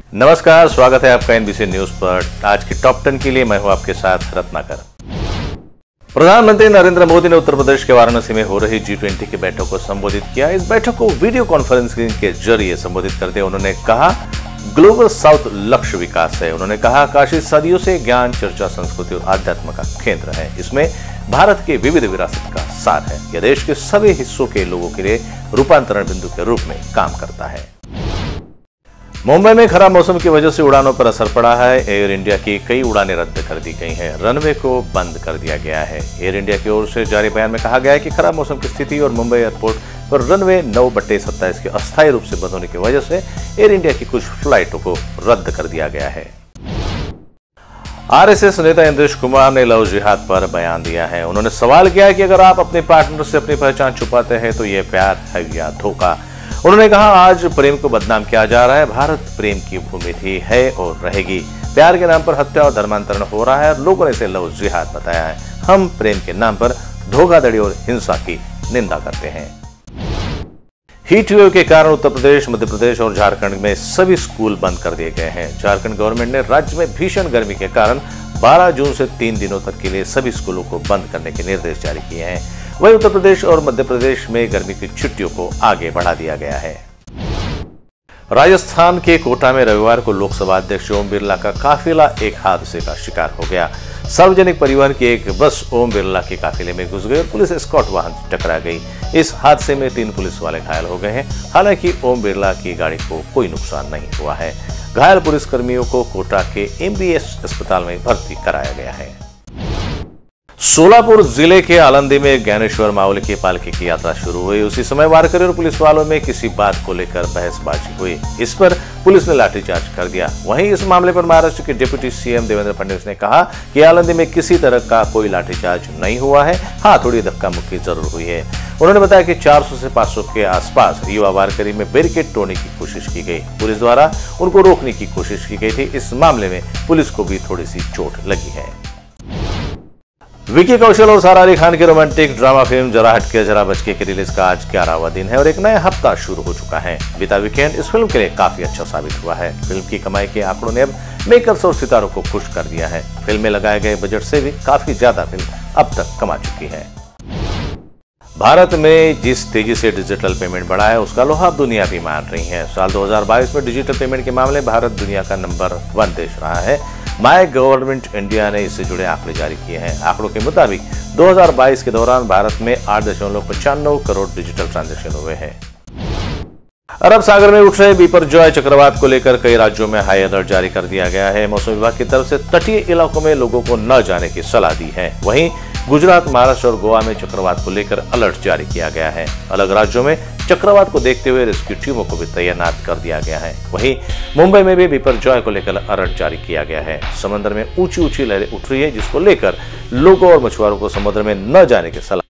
नमस्कार, स्वागत है आपका एनबीसी न्यूज पर। आज की टॉप 10 के लिए मैं हूं आपके साथ रत्नाकर। प्रधानमंत्री नरेंद्र मोदी ने उत्तर प्रदेश के वाराणसी में हो रही G20 की बैठक को संबोधित किया। इस बैठक को वीडियो कॉन्फ्रेंसिंग के जरिए संबोधित करते उन्होंने कहा, ग्लोबल साउथ लक्ष्य विकास है। उन्होंने कहा, काशी सदियों से ज्ञान, चर्चा, संस्कृति और आध्यात्म का केंद्र है। इसमें भारत की विविध विरासत का सार है। यह देश के सभी हिस्सों के लोगों के लिए रूपांतरण बिंदु के रूप में काम करता है। मुंबई में खराब मौसम की वजह से उड़ानों पर असर पड़ा है। एयर इंडिया की कई उड़ानें रद्द कर दी गई हैं। रनवे को बंद कर दिया गया है। एयर इंडिया की ओर से जारी बयान में कहा गया है कि खराब मौसम की स्थिति और मुंबई एयरपोर्ट पर रनवे 9/27 के अस्थायी रूप से बंद होने की वजह से एयर इंडिया की कुछ फ्लाइटों को रद्द कर दिया गया है। आरएसएस नेता इंद्रेश कुमार ने लव जिहाद पर बयान दिया है। उन्होंने सवाल किया कि अगर आप अपने पार्टनर से अपनी पहचान छुपाते हैं तो यह प्यार है या धोखा। उन्होंने कहा, आज प्रेम को बदनाम किया जा रहा है। भारत प्रेम की भूमि थी, है और रहेगी। प्यार के नाम पर हत्या और धर्मांतरण हो रहा है और लोगों ने इसे लव जिहाद बताया है। हम प्रेम के नाम पर धोखाधड़ी और हिंसा की निंदा करते हैं। हीट वेव के कारण उत्तर प्रदेश, मध्य प्रदेश और झारखंड में सभी स्कूल बंद कर दिए गए हैं। झारखंड गवर्नमेंट ने राज्य में भीषण गर्मी के कारण 12 जून से 3 दिनों तक के लिए सभी स्कूलों को बंद करने के निर्देश जारी किए हैं। वहीं उत्तर प्रदेश और मध्य प्रदेश में गर्मी की छुट्टियों को आगे बढ़ा दिया गया है। राजस्थान के कोटा में रविवार को लोकसभा अध्यक्ष ओम बिरला का काफिला एक हादसे का शिकार हो गया। सार्वजनिक परिवहन की एक बस ओम बिरला के काफिले में घुस गई और पुलिस एस्कॉर्ट वाहन टकरा गई। इस हादसे में 3 पुलिस वाले घायल हो गए हैं। हालांकि ओम बिरला की गाड़ी को कोई नुकसान नहीं हुआ है। घायल पुलिसकर्मियों को कोटा के MBS अस्पताल में भर्ती कराया गया है। सोलापुर जिले के आलंदी में ज्ञानेश्वर मावली की पालकी की यात्रा शुरू हुई। उसी समय वारकरी और पुलिस वालों में किसी बात को लेकर बहसबाजी हुई। इस पर पुलिस ने लाठीचार्ज कर दिया। वहीं इस मामले पर महाराष्ट्र के डिप्टी CM देवेंद्र फडणवीस ने कहा कि आलंदी में किसी तरह का कोई लाठीचार्ज नहीं हुआ है। हाँ, थोड़ी धक्का मुक्की जरूर हुई है। उन्होंने बताया कि 400 से 500 के आसपास युवा वारकरी में बैरिकेड तोड़ने की कोशिश की गई। पुलिस द्वारा उनको रोकने की कोशिश की गई थी। इस मामले में पुलिस को भी थोड़ी सी चोट लगी है। विकी कौशल और सारा अली खान की रोमांटिक ड्रामा फिल्म जरा हटके जरा बचके की रिलीज का आज 11वां दिन है और एक नया हफ्ता शुरू हो चुका है। बीता वीकेंड इस फिल्म के लिए काफी अच्छा साबित हुआ है। फिल्म की कमाई के आंकड़ों ने अब मेकर्स और सितारों को खुश कर दिया है। फिल्म में लगाए गए बजट से भी काफी ज्यादा फिल्म अब तक कमा चुकी है। भारत में जिस तेजी से डिजिटल पेमेंट बढ़ा है उसका लोहा दुनिया भी मान रही है। साल 2022 में डिजिटल पेमेंट के मामले भारत दुनिया का नंबर 1 देश रहा है। माय गवर्नमेंट इंडिया ने इससे जुड़े आंकड़े जारी किए हैं। आंकड़ों के मुताबिक 2022 के दौरान भारत में 8.95 करोड़ डिजिटल ट्रांजैक्शन हुए हैं। अरब सागर में उठ रहे बिपरजॉय चक्रवात को लेकर कई राज्यों में हाई अलर्ट जारी कर दिया गया है। मौसम विभाग की तरफ से तटीय इलाकों में लोगों को न जाने की सलाह दी है। वहीं गुजरात, महाराष्ट्र और गोवा में चक्रवात को लेकर अलर्ट जारी किया गया है। अलग राज्यों में चक्रवात को देखते हुए रेस्क्यू टीमों को भी तैनात कर दिया गया है। वहीं मुंबई में भी बिपरजॉय को लेकर अलर्ट जारी किया गया है। समंदर में ऊंची ऊंची लहरें उठ रही है, जिसको लेकर लोगों और मछुआरों को समुद्र में न जाने की सलाह